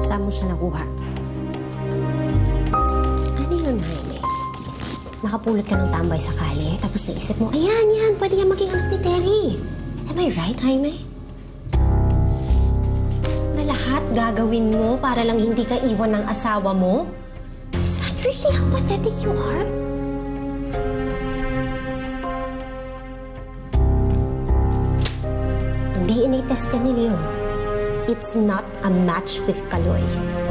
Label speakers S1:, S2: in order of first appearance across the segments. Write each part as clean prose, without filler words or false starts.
S1: Saan mo siya nakuha? Ano yun, Jaime? Nakapulot ka ng tambay sa kalye, tapos naisip mo, ayan, yan, pwede yan maging anak ni Terry. Am I right, Jaime? Na lahat gagawin mo para lang hindi ka iwan ng asawa mo? Is that really how pathetic you are? DNA test ka ni Leon. It's not a match with Kaloy.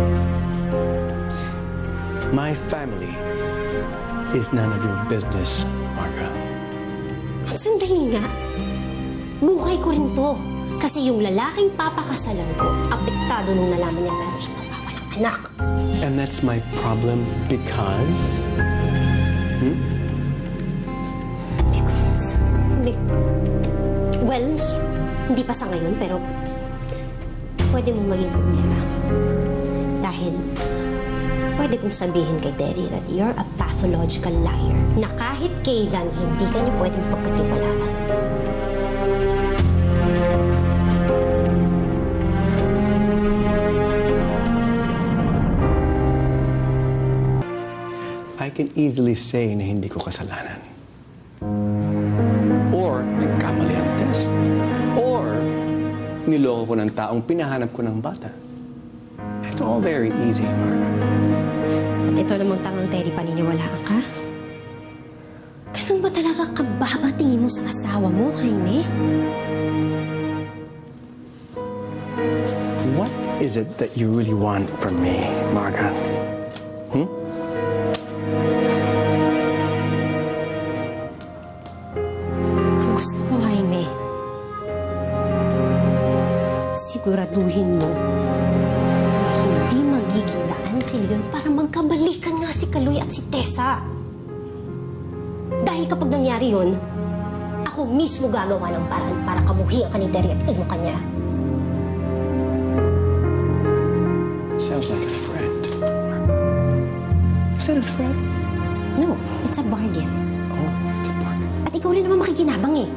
S2: My family is none of your business, Marga.
S1: At sandali nga, buhay ko rin to. Kasi yung lalaking papakasalan ko, apektado nung nalaman niya meron siyang napapalang anak.
S2: And that's my problem because...
S1: Well, hindi pa sa ngayon, pero pwede mo maging problema. Dahil pwede kong sabihin kay Terry that you're a pathological liar na kahit kailan hindi ka niya pwedeng pagkatiwalaan.
S2: I can easily say na hindi ko kasalanan. Or nagkamali ang test. Or niloko ko ng taong pinahanap ko ng bata. It's all very easy, Marga.
S1: At ito namang tangang Terry, paniniwalaan ka? Ganun ba talaga kababa tingin mo sa asawa mo, Jaime?
S2: What is it that you really want from me, Marga?
S1: Gusto ko, Jaime, siguraduhin mo na hindi magiging daan si Leon para magkabalikan nga si Kaloy at si Tessa. Dahil kapag nangyari yun, ako mismo gagawa ng paraan para kamuhian ka ni Terry at iwan ka niya.
S2: Sounds like a threat. Is that a threat?
S1: No, it's a bargain.
S2: Oh, it's a bargain.
S1: At ikaw rin naman makikinabang eh.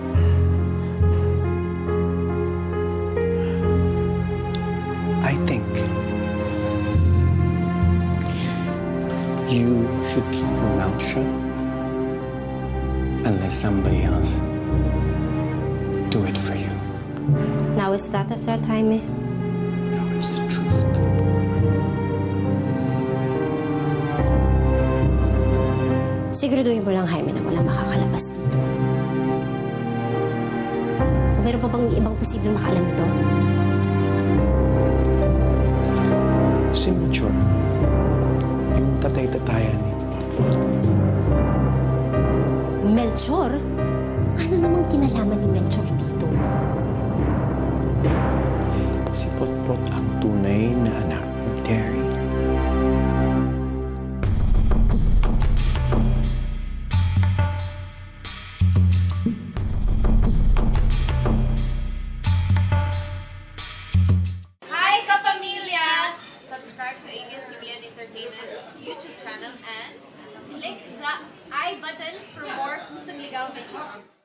S2: I think you should keep your mouth shut and let somebody else do it for you.
S1: Now, is that a threat, Jaime?
S2: No, it's the truth.
S1: Siguraduhin mo lang, Jaime, na wala makakalabas dito. Meron pa bang ibang posibleng makaalam nito?
S2: Signature. Yung tatay-tatayan ni Potpot.
S1: Melchor? Ano namang kinalaman ni Melchor dito?
S2: Si Potpot ang tunay na anak ni Terry.
S3: Subscribe to ABS-CBN Entertainment YouTube channel and
S4: click the I button for more Pusong Ligaw videos.